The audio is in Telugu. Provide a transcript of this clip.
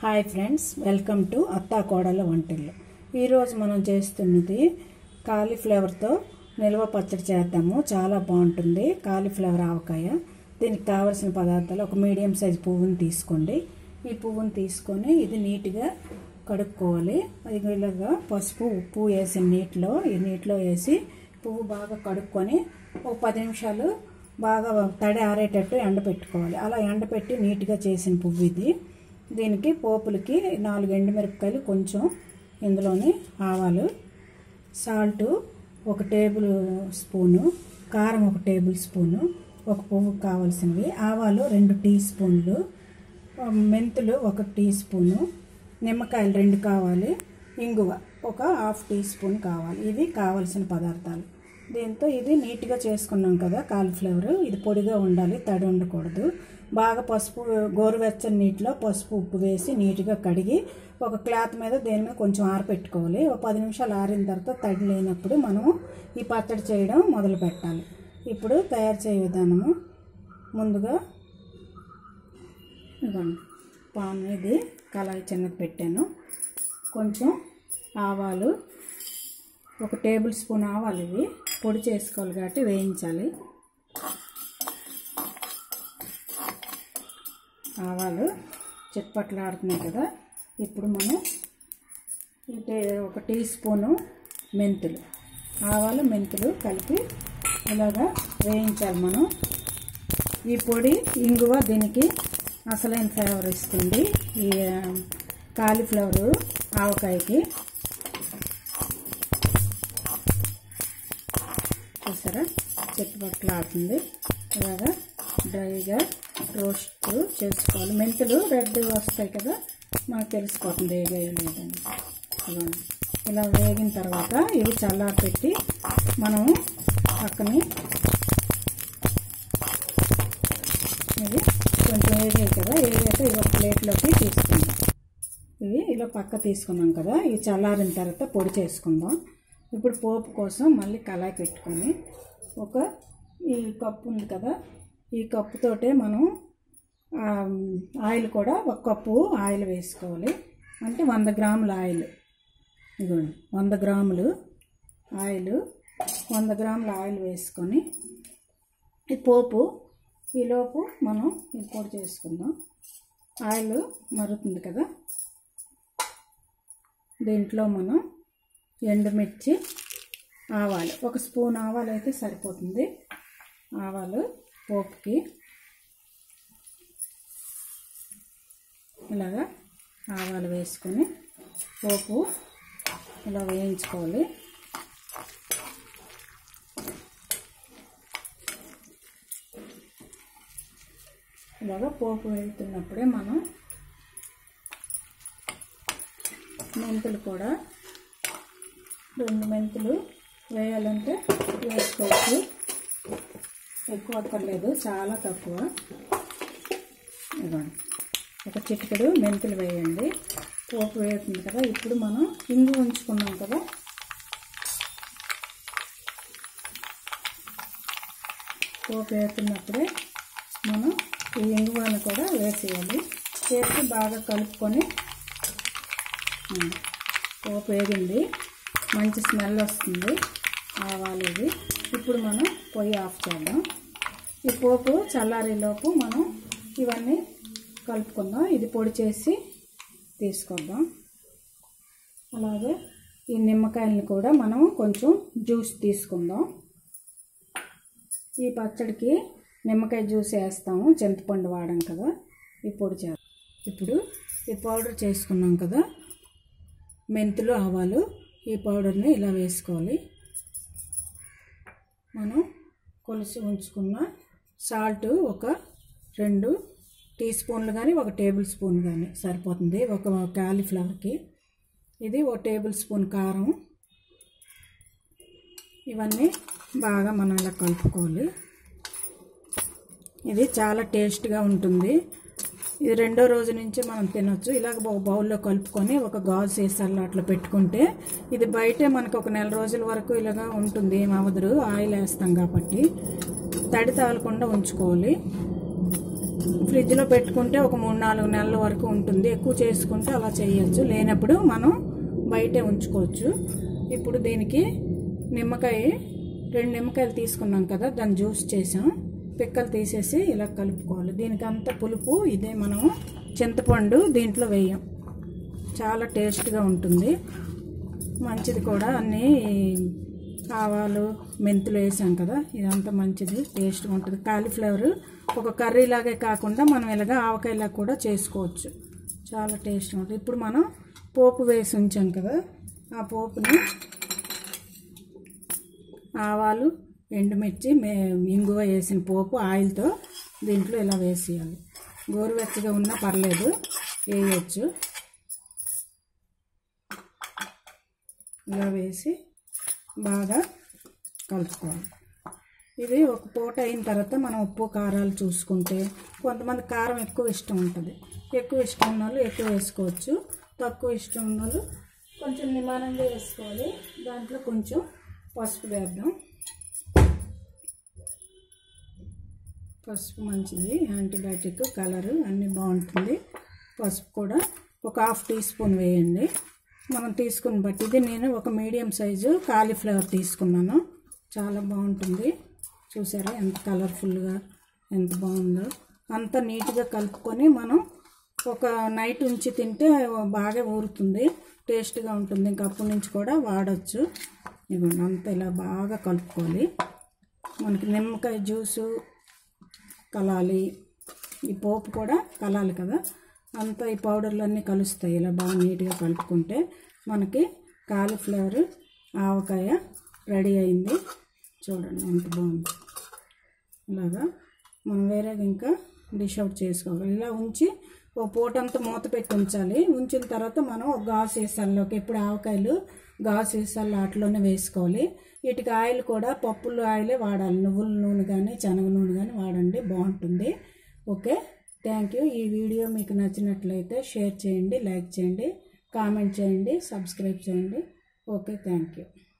హాయ్ ఫ్రెండ్స్, వెల్కమ్ టు అత్తా కోడళ్ళ వంటిల్లు. ఈరోజు మనం చేస్తున్నది కాలీఫ్లవర్తో నిల్వ పచ్చడి చేద్దాము. చాలా బాగుంటుంది కాలీఫ్లవర్ ఆవకాయ. దీనికి కావలసిన పదార్థాలు: ఒక మీడియం సైజ్ పువ్వుని తీసుకోండి. ఈ పువ్వుని తీసుకొని ఇది నీట్గా కడుక్కోవాలి. అది ఇలాగా పసుపు ఉప్పు వేసి ఈ నీటిలో వేసి పువ్వు బాగా కడుక్కొని ఒక 10 నిమిషాలు బాగా తడి ఆరేటట్టు ఎండపెట్టుకోవాలి. అలా ఎండపెట్టి నీట్గా చేసిన పువ్వు ఇది. దీనికి పోపులకి 4 ఎండుమిరపకాయలు, కొంచెం ఇందులోని ఆవాలు, సాల్టు 1 టేబుల్ స్పూను, కారం 1 టేబుల్ స్పూను, ఒక పువ్వుకు కావాల్సినవి, ఆవాలు 2 టీ స్పూన్లు, మెంతులు 1 టీ స్పూను, నిమ్మకాయలు 2 కావాలి, ఇంగువ 1/2 టీ స్పూన్ కావాలి. ఇవి కావాల్సిన పదార్థాలు. దీంతో ఇది నీట్గా చేసుకున్నాం కదా కాలీఫ్లవర్. ఇది పొడిగా ఉండాలి, తడి ఉండకూడదు. బాగా పసుపు, గోరువెచ్చని నీటిలో పసుపు ఉప్పు వేసి నీట్గా కడిగి ఒక క్లాత్ మీద దేని మీద కొంచెం ఆరపెట్టుకోవాలి. ఒక 10 నిమిషాలు ఆరిన తర్వాత తడి లేనప్పుడు మనము ఈ పచ్చడి చేయడం మొదలు పెట్టాలి. ఇప్పుడు తయారు చేయ విధానము: ముందుగా ఇవ్వండి, పాన్ ఇది కళాయి చిన్నది పెట్టాను. కొంచెం ఆవాలు, 1 టేబుల్ స్పూన్ ఆవాలు, ఇవి పొడి చేసుకోవాలి కాబట్టి వేయించాలి. ఆవాలు చిట్పట్లాడుతున్నాయి కదా. ఇప్పుడు మనం 1 టీ స్పూను మెంతులు, ఆవాలు మెంతులు కలిపి ఇలాగా వేయించాలి మనం. ఈ పొడి ఇంగువ దీనికి అసలైన ఫ్లేవర్ ఇస్తుంది ఈ కాలీఫ్లవర్ ఆవకాయకి. చూసారా, చిట్పట్లాడుతుంది. ఇలాగా డ్రైగా రోస్ట్ చేసుకోవాలి. మెంతులు రెడ్ వస్తాయి కదా, మనకు తెలిసిపోతుంది వేగాయో లేదని. ఇలా వేగిన తర్వాత ఇవి చల్లారి పెట్టి మనం పక్కని ఇవి కొంచెం వేగాయి కదా, వేగాక ఇవి ఒక ప్లేట్లోకి తీసుకుందాం. ఇవి ఇలా పక్క తీసుకున్నాం కదా, ఇవి చల్లారిన తర్వాత పొడి చేసుకుందాం. ఇప్పుడు పోపు కోసం మళ్ళీ కళాయి పెట్టుకొని ఈ కప్పు ఉంది కదా, ఈ కప్పుతోటే మనం ఆయిల్ కూడా 1 కప్పు ఆయిల్ వేసుకోవాలి. అంటే 100 గ్రాముల ఆయిల్. ఇదిగోండి, 100 గ్రాములు ఆయిల్. 100 గ్రాముల ఆయిల్ వేసుకొని ఈ పోపు ఈలోపు మనం ఇది పొడి చేసుకుందాం. ఆయిల్ మరుగుతుంది కదా, దీంట్లో మనం ఎండుమిర్చి, ఆవాలు 1 స్పూన్ ఆవాలు అయితే సరిపోతుంది. ఆవాలు పోపుకి ఇలాగా ఆవాలు వేసుకొని పోపు ఇలా వేయించుకోవాలి. ఇలాగా పోపు వేస్తున్నప్పుడే మనం మెంతులు కూడా 2 మెంతులు వేయాలంటే వేసుకోవచ్చు. ఎక్కువ అక్కర్లేదు, చాలా తక్కువ. ఇవ్వండి, 1 చిటికెడు మెంతులు వేయండి. పోపు వేస్తుంది కదా. ఇప్పుడు మనం ఇంగు ఉంచుకున్నాం కదా, పోపు వేస్తున్నప్పుడే మనం ఈ ఇంగువను కూడా వేసేయాలి. వేసి బాగా కలుపుకొని, పోపు వేగింది, మంచి స్మెల్ వస్తుంది ఆవాలు ఇవి. ఇప్పుడు మనం పొయ్యి ఆఫ్ చేద్దాం. ఈ పోపు చల్లారేలోపు మనం ఇవన్నీ కలుపుకుందాం. ఇది పొడి చేసి తీసుకొద్దాం. అలాగే ఈ నిమ్మకాయలను కూడా మనం కొంచెం జ్యూస్ తీసుకుందాం. ఈ పచ్చడికి నిమ్మకాయ జ్యూస్ వేస్తాము, చింతపండు వాడాం కదా. ఈ పొడి చేద్దాం. ఇప్పుడు ఈ పౌడర్ చేసుకున్నాం కదా, మెంతులు, ఆవాలు, ఈ పౌడర్ని ఇలా వేసుకోవాలి. మనం కొలిసి ఉంచుకున్న సాల్ట్ 2 టీ స్పూన్లు కానీ 1 టేబుల్ స్పూన్ కానీ సరిపోతుంది ఒక కాలీఫ్లవర్కి. ఇది 1 టేబుల్ స్పూన్ కారం. ఇవన్నీ బాగా మనం ఇలా కలుపుకోవాలి. ఇది చాలా టేస్ట్గా ఉంటుంది. ఇది 2వ రోజు నుంచి మనం తినొచ్చు. ఇలాగ ఒక బౌల్లో కలుపుకొని ఒక గాజు సీసాల్లో అట్లా పెట్టుకుంటే ఇది బయటే మనకు ఒక 1 నెల రోజుల వరకు ఇలాగా ఉంటుంది. ఏం అవ్వదు, ఆయిల్ వేస్తాం కాబట్టి. తడి తాగకుండా ఉంచుకోవాలి. ఫ్రిడ్జ్లో పెట్టుకుంటే ఒక 3-4 నెలల వరకు ఉంటుంది. ఎక్కువ చేసుకుంటే అలా చేయొచ్చు, లేనప్పుడు మనం బయటే ఉంచుకోవచ్చు. ఇప్పుడు దీనికి నిమ్మకాయ 2 నిమ్మకాయలు తీసుకున్నాం కదా, దాన్ని జ్యూస్ చేసాం. పిక్కలు తీసేసి ఇలా కలుపుకోవాలి. దీనికి అంత పులుపు ఇదే. మనం చింతపండు దీంట్లో వేయం, చాలా టేస్ట్గా ఉంటుంది, మంచిది కూడా. అన్నీ ఆవాలు మెంతులు వేసాం కదా, ఇదంతా మంచిది, టేస్ట్గా ఉంటుంది. కాలీఫ్లవర్ ఒక కర్రీలాగే కాకుండా మనం ఇలాగా ఆవకాయలా కూడా చేసుకోవచ్చు, చాలా టేస్ట్గా ఉంటుంది. ఇప్పుడు మనం పోపు వేసి ఉంచాం కదా, ఆ పోపుని ఆవాలు, ఎండుమిర్చి, ఇంగువ వేసిన పోపు ఆయిల్తో దీంట్లో ఇలా వేసేయాలి. గోరువెచ్చగా ఉన్నా పర్లేదు, వేయచ్చు. ఇలా వేసి బాగా కలుపుకోవాలి. ఇది ఒక పూట అయిన తర్వాత మనం ఉప్పు కారాలు చూసుకుంటే, కొంతమంది కారం ఎక్కువ ఇష్టం ఉంటుంది, ఎక్కువ ఇష్టం ఉన్న వాళ్ళు ఎక్కువ వేసుకోవచ్చు, తక్కువ ఇష్టం ఉన్న వాళ్ళు కొంచెం నిదానంగా వేసుకోవాలి. దాంట్లో కొంచెం పసుపు వేద్దాం. పసుపు మంచిది, యాంటీబయాటిక్, కలరు అన్నీ బాగుంటుంది. పసుపు కూడా ఒక 1/2 టీ స్పూన్ వేయండి, మనం తీసుకుని బట్టి. ఇది నేను ఒక మీడియం సైజు కాలీఫ్లవర్ తీసుకున్నాను, చాలా బాగుంటుంది. చూసారా ఎంత కలర్ఫుల్గా, ఎంత బాగుందో. అంతా నీట్గా కలుపుకొని మనం ఒక నైట్ ఉంచి తింటే బాగా ఊరుతుంది, టేస్ట్గా ఉంటుంది. ఇంకా అప్పటి నుంచి కూడా వాడచ్చు. ఇదిగోండి, అంతా ఇలా బాగా కలుపుకోవాలి. మనకి నిమ్మకాయ జ్యూసు కలాలి, ఈ పోపు కూడా కలాలి కదా, అంతా ఈ పౌడర్లు అన్నీ కలుస్తాయి. ఇలా బాగా నీట్గా కలుపుకుంటే మనకి కాలీఫ్లవర్ ఆవకాయ రెడీ అయింది. చూడండి ఎంత బాగుంది. ఇలాగా మనం వేరేగా ఇంకా డిష్ అవుట్ చేసుకోవాలి. ఇలా ఉంచి ఒక పూటంతా మూత పెట్టి ఉంచాలి. ఉంచిన తర్వాత మనం ఒక గాజు సీసాల్లోకి, ఎప్పుడు ఆవకాయలు గాజు సీసాల్లో వాటిలోనే వేసుకోవాలి. వీటికి ఆయిల్ కూడా పప్పులు ఆయిలే వాడాలి, నువ్వుల నూనె కానీ శనగ నూనె కానీ వాడండి, బాగుంటుంది. Okay, thank you. ఈ వీడియో మీకు నచ్చినట్లయితే షేర్ చేయండి, లైక్ చేయండి, కామెంట్ చేయండి, సబ్స్క్రైబ్ చేయండి. Okay, thank you.